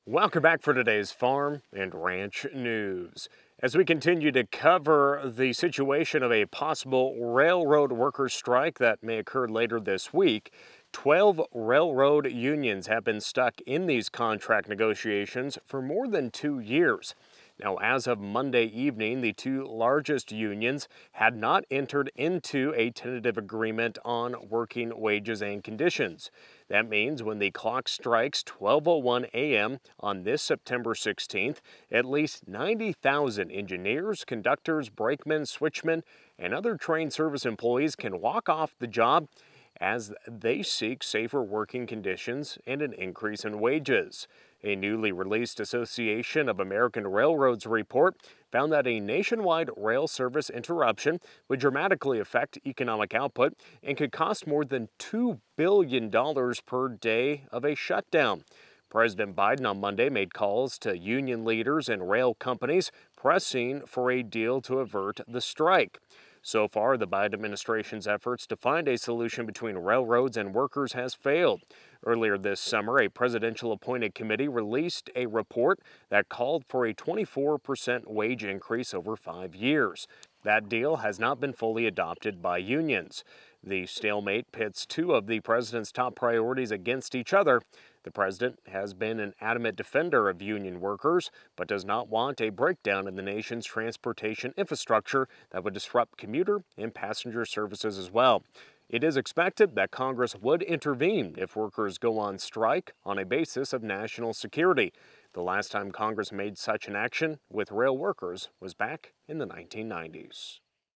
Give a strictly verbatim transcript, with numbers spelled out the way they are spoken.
Welcome back for today's Farm and Ranch News. As we continue to cover the situation of a possible railroad workers' strike that may occur later this week, twelve railroad unions have been stuck in these contract negotiations for more than two years. Now, as of Monday evening, the two largest unions had not entered into a tentative agreement on working wages and conditions. That means when the clock strikes twelve oh one a m on this September sixteenth, at least ninety thousand engineers, conductors, brakemen, switchmen, and other train service employees can walk off the job as they seek safer working conditions and an increase in wages. A newly released Association of American Railroads report found that a nationwide rail service interruption would dramatically affect economic output and could cost more than two billion dollars per day of a shutdown. President Biden on Monday made calls to union leaders and rail companies pressing for a deal to avert the strike. So far, the Biden administration's efforts to find a solution between railroads and workers has failed. Earlier this summer, a presidential-appointed committee released a report that called for a twenty-four percent wage increase over five years. That deal has not been fully adopted by unions. The stalemate pits two of the president's top priorities against each other. The president has been an adamant defender of union workers, but does not want a breakdown in the nation's transportation infrastructure that would disrupt commuter and passenger services as well. It is expected that Congress would intervene if workers go on strike on a basis of national security. The last time Congress made such an action with rail workers was back in the nineteen nineties.